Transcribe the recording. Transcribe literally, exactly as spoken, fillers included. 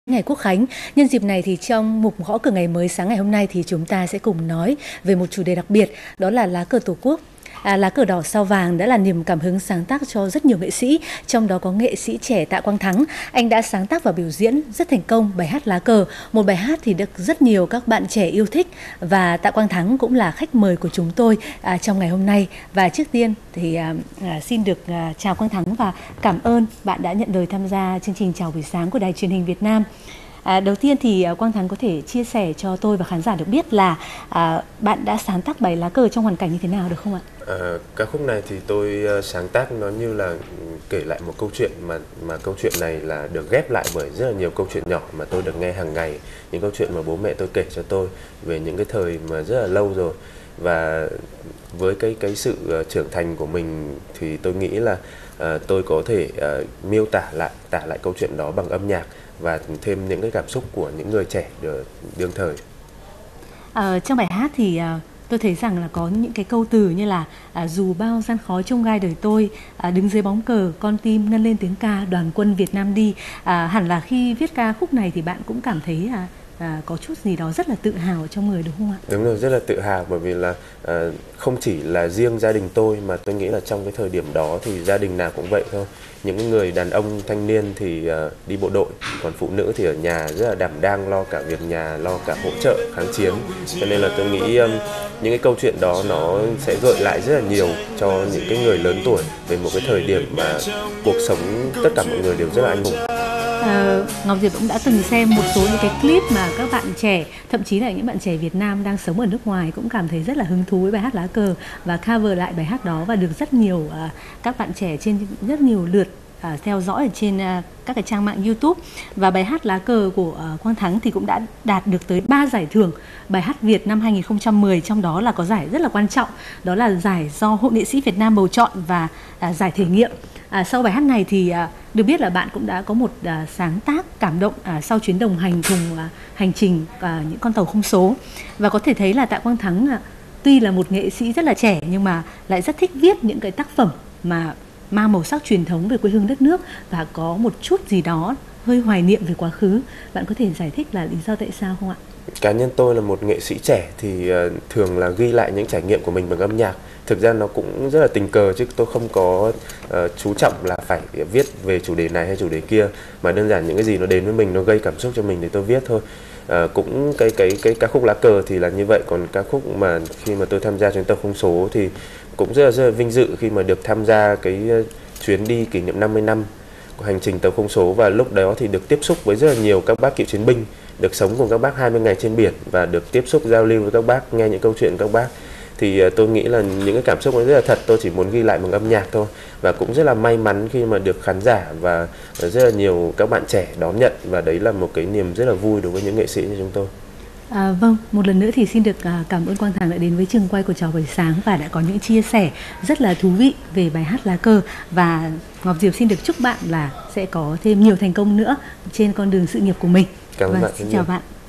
Ngày Quốc khánh, nhân dịp này thì trong mục Gõ Cửa Ngày Mới sáng ngày hôm nay thì chúng ta sẽ cùng nói về một chủ đề đặc biệt, đó là lá cờ Tổ quốc. À, lá cờ đỏ sao vàng đã là niềm cảm hứng sáng tác cho rất nhiều nghệ sĩ, trong đó có nghệ sĩ trẻ Tạ Quang Thắng. Anh đã sáng tác và biểu diễn rất thành công bài hát Lá cờ, một bài hát thì được rất nhiều các bạn trẻ yêu thích, và Tạ Quang Thắng cũng là khách mời của chúng tôi à, trong ngày hôm nay. Và trước tiên thì à, à, xin được à, chào Quang Thắng và cảm ơn bạn đã nhận lời tham gia chương trình Chào buổi sáng của Đài Truyền hình Việt Nam. À, đầu tiên thì uh, Quang Thắng có thể chia sẻ cho tôi và khán giả được biết là uh, bạn đã sáng tác bài Lá cờ trong hoàn cảnh như thế nào được không ạ? À, ca khúc này thì tôi uh, sáng tác nó như là kể lại một câu chuyện mà mà câu chuyện này là được ghép lại bởi rất là nhiều câu chuyện nhỏ mà tôi được nghe hàng ngày, những câu chuyện mà bố mẹ tôi kể cho tôi về những cái thời mà rất là lâu rồi. Và với cái cái sự uh, trưởng thành của mình thì tôi nghĩ là uh, tôi có thể uh, miêu tả lại tả lại câu chuyện đó bằng âm nhạc và thêm những cái cảm xúc của những người trẻ đương thời. À, trong bài hát thì à, tôi thấy rằng là có những cái câu từ như là à, dù bao gian khó chông gai đời tôi, à, đứng dưới bóng cờ con tim ngân lên tiếng ca đoàn quân Việt Nam đi. À, hẳn là khi viết ca khúc này thì bạn cũng cảm thấy à, à, có chút gì đó rất là tự hào trong người đúng không ạ? Đúng rồi, rất là tự hào bởi vì là à, không chỉ là riêng gia đình tôi mà tôi nghĩ là trong cái thời điểm đó thì gia đình nào cũng vậy thôi. Những người đàn ông thanh niên thì uh, đi bộ đội, còn phụ nữ thì ở nhà rất là đảm đang lo cả việc nhà, lo cả hỗ trợ kháng chiến. Cho nên là tôi nghĩ um, những cái câu chuyện đó nó sẽ gợi lại rất là nhiều cho những cái người lớn tuổi về một cái thời điểm mà cuộc sống tất cả mọi người đều rất là anh hùng. À, Ngọc Diệp cũng đã từng xem một số những cái clip mà các bạn trẻ, thậm chí là những bạn trẻ Việt Nam đang sống ở nước ngoài cũng cảm thấy rất là hứng thú với bài hát Lá cờ và cover lại bài hát đó, và được rất nhiều à, các bạn trẻ trên rất nhiều lượt à, theo dõi ở trên à, các cái trang mạng YouTube. Và bài hát Lá cờ của à, Quang Thắng thì cũng đã đạt được tới ba giải thưởng bài hát Việt năm hai nghìn không trăm mười, trong đó là có giải rất là quan trọng, đó là giải do Hội Nghệ sĩ Việt Nam bầu chọn và à, giải thể nghiệm. À, sau bài hát này thì à, được biết là bạn cũng đã có một à, sáng tác cảm động à, sau chuyến đồng hành cùng à, hành trình à, những con tàu không số. Và có thể thấy là Tạ Quang Thắng à, tuy là một nghệ sĩ rất là trẻ nhưng mà lại rất thích viết những cái tác phẩm mà mang màu sắc truyền thống về quê hương đất nước và có một chút gì đó hơi hoài niệm về quá khứ. Bạn có thể giải thích là lý do tại sao không ạ? Cá nhân tôi là một nghệ sĩ trẻ thì uh, thường là ghi lại những trải nghiệm của mình bằng âm nhạc. Thực ra nó cũng rất là tình cờ chứ tôi không có uh, chú trọng là phải viết về chủ đề này hay chủ đề kia, mà đơn giản những cái gì nó đến với mình, nó gây cảm xúc cho mình thì tôi viết thôi. Uh, cũng cái cái cái ca khúc Lá cờ thì là như vậy, còn ca khúc mà khi mà tôi tham gia chuyến tàu không số thì cũng rất là, rất là vinh dự khi mà được tham gia cái uh, chuyến đi kỷ niệm năm mươi năm của hành trình tàu không số, và lúc đó thì được tiếp xúc với rất là nhiều các bác cựu chiến binh, được sống cùng các bác hai mươi ngày trên biển và được tiếp xúc giao lưu với các bác, nghe những câu chuyện của các bác. Thì tôi nghĩ là những cái cảm xúc nó rất là thật, tôi chỉ muốn ghi lại bằng âm nhạc thôi. Và cũng rất là may mắn khi mà được khán giả và rất là nhiều các bạn trẻ đón nhận, và đấy là một cái niềm rất là vui đối với những nghệ sĩ như chúng tôi. À, vâng, một lần nữa thì xin được à, cảm ơn Quang Thắng đã đến với trường quay của Chào buổi sáng và đã có những chia sẻ rất là thú vị về bài hát Lá cờ. Và Ngọc Diệp xin được chúc bạn là sẽ có thêm nhiều thành công nữa trên con đường sự nghiệp của mình. Cảm ơn và bạn. Xin chào bạn.